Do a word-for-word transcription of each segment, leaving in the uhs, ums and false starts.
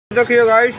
देखिए गाइस,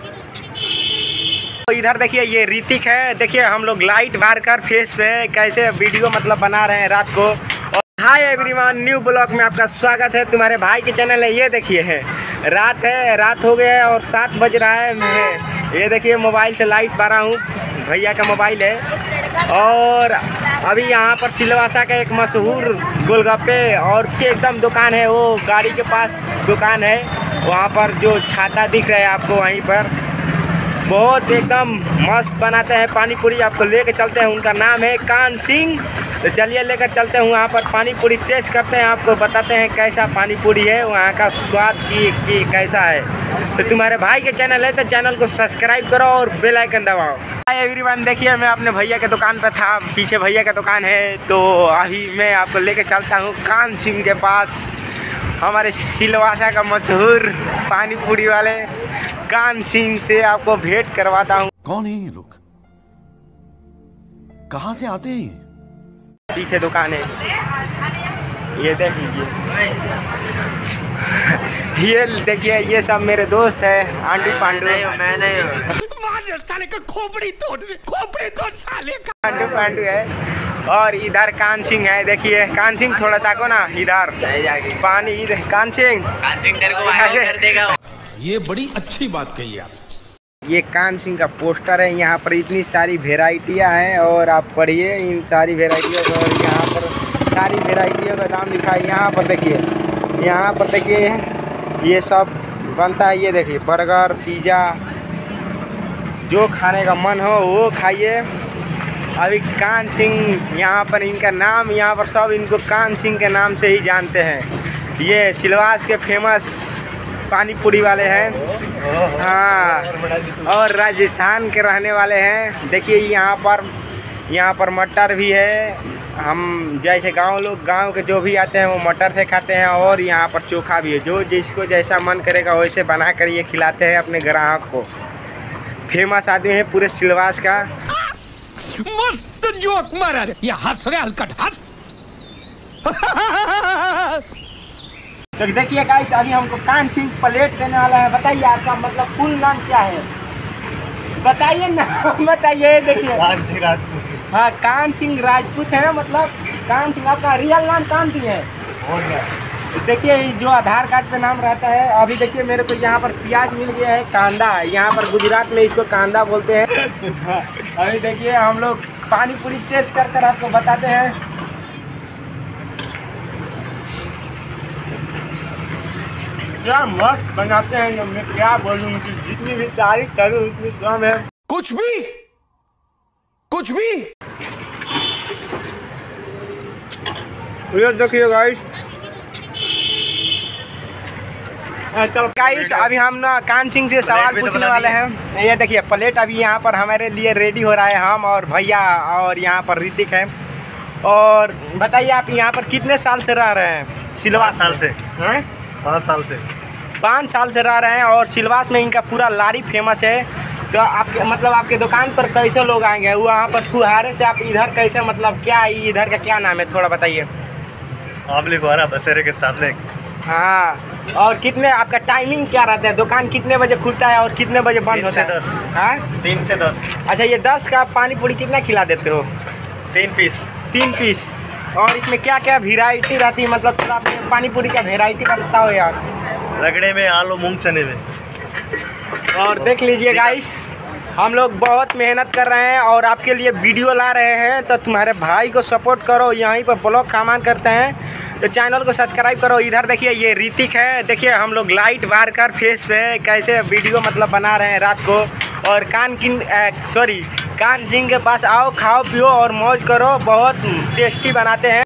तो इधर देखिए ये ऋतिक है। देखिए हम लोग लाइट मार कर फेस पे कैसे वीडियो मतलब बना रहे हैं रात को। और हाय एवरीवन, न्यू ब्लॉग में आपका स्वागत है। तुम्हारे भाई के चैनल है। ये देखिए है रात है, रात हो गया है और सात बज रहा है। मैं ये देखिए मोबाइल से लाइट मारा हूँ, भैया का मोबाइल है। और अभी यहाँ पर सिलवासा का एक मशहूर गोलगप्पे और के एकदम दुकान है, वो गाड़ी के पास दुकान है। वहाँ पर जो छाता दिख रहा है आपको, वहीं पर बहुत एकदम मस्त बनाते हैं पानी पूरी। आपको लेके चलते हैं, उनका नाम है कान सिंह। तो चलिए लेकर चलते हैं वहाँ पर, पानी पूरी टेस्ट करते हैं, आपको बताते हैं कैसा पानी पूरी है, वहाँ का स्वाद की, की कैसा है। तो तुम्हारे भाई के चैनल है तो चैनल को सब्सक्राइब करो और बेल आइकन दबाओ। हाय एवरीवन, देखिए मैं अपने भैया के दुकान पर था, पीछे भैया का दुकान है। तो अभी मैं आपको लेके चलता हूँ कान सिंह के पास, हमारे सिलवासा का मशहूर पानी पूरी वाले कान सिंह से आपको भेंट करवाता हूँ। कौन है ये लोग, कहाँ से आते हैं? पीछे दुकान है, ये देख लीजिए। ये देखिए, ये सब मेरे दोस्त है, आंडू पांडू। मैं नहीं हूँ। साले का खोपड़ी तोड़, खोपड़ी तोड़ साले का। आंडू पांडू है और इधर कान सिंह है। देखिए कान सिंह, थोड़ा ताको ना इधर पानी। इधर कान सिंह, कान सिंह तेरे को वायरल कर देगा। ये बड़ी अच्छी बात कही आप। ये कान सिंह का पोस्टर है। यहाँ पर इतनी सारी वेराइटियाँ हैं और आप पढ़िए इन सारी वेराइटियों को। और यहाँ पर सारी वेराइटियों का दाम दिखा है। यहाँ पर देखिए, यहाँ पर देखिए ये सब बनता है। ये देखिए बर्गर, पिज़्ज़ा, जो खाने का मन हो वो खाइए। अभी कान सिंह यहाँ पर, इनका नाम यहाँ पर सब इनको कान सिंह के नाम से ही जानते हैं। ये सिलवास के फेमस पानी पूरी वाले हैं, हाँ, और राजस्थान के रहने वाले हैं। देखिए यहाँ पर, यहाँ पर मटर भी है। हम जैसे गांव लोग, गांव के जो भी आते हैं वो मटर से खाते हैं। और यहाँ पर चोखा भी है, जो जिसको जैसा मन करेगा वैसे बना कर ये खिलाते हैं अपने ग्राहक को। फेमस आदमी है पूरे सिलवास का। मस्त जोक मारा रे, ये हंस रहे हलकट हंस। तो देखिए गाइस, अभी हमको कान सिंह प्लेट देने वाला है। बताइए आपका मतलब फुल नाम क्या है, बताइए ना, बताइए। देखिए कान सिंह राजपूत। हाँ, कान सिंह राजपूत है, मतलब कान सिंह आपका रियल नाम कान सिंह है। और क्या? देखिए जो आधार कार्ड पे नाम रहता है। अभी देखिए मेरे को यहाँ पर प्याज मिल गया है, कांदा। यहाँ पर गुजरात में इसको कांदा बोलते हैं। अभी देखिए हम लोग पानी पूरी टेस्ट कर कर आपको बताते हैं। क्या मस्त बनाते हैं ये, मैं क्या बोलूँ, जितनी भी तारीफ करूँ उतनी कम है। कुछ भी कुछ भी ये देखिए गाइस, चलो गाइस, अभी हम ना कान सिंह से सवाल पूछने वाले हैं। ये देखिए प्लेट अभी यहाँ पर हमारे लिए रेडी हो रहा है, हम और भैया और यहाँ पर ऋतिक है। और बताइए आप यहाँ पर कितने साल से रह रहे हैं? सिलवास साल से हैं? पाँच साल से पाँच साल से रह रहे हैं। और सिलवास में इनका पूरा लारी फेमस है। तो आपके मतलब आपके दुकान पर कैसे लोग आएंगे? वहाँ पर फुहारे से आप इधर कैसे, मतलब क्या इधर का क्या नाम है, थोड़ा बताइए। आमली फुहारा बसेरे के सामने। हाँ, और कितने आपका टाइमिंग क्या रहता है? दुकान कितने बजे खुलता है और कितने बजे बंद होता है? तीन से दस। हाँ, तीन से दस। अच्छा, ये दस का पानी पूरी कितना खिला देते हो? तीन पीस। तीन पीस। और इसमें क्या क्या वेराइटी रहती है, मतलब थोड़ा आपने पानी पूरी का वेराइटी का बताओ यार। रगड़े में, आलू मूंग चने में। और देख लीजिए गाइस, हम लोग बहुत मेहनत कर रहे हैं और आपके लिए वीडियो ला रहे हैं। तो तुम्हारे भाई को सपोर्ट करो, यहीं पर ब्लॉग सामान करते हैं तो चैनल को सब्सक्राइब करो। इधर देखिए ये ऋतिक है। देखिए हम लोग लाइट मार कर फेस पे कैसे वीडियो मतलब बना रहे हैं रात को। और कान किन सॉरी कान सिंह के पास आओ, खाओ पियो और मौज करो, बहुत टेस्टी बनाते हैं।